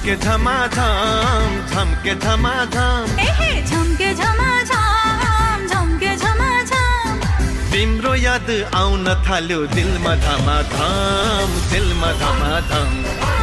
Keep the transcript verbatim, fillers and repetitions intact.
झम्के झमाझम झम्के झमाझम ए हे झम्के झमाझम झम्के झमाझम तिम्रो याद आउन थाल्यो दिलमा धमाधम दिलमा धमाधम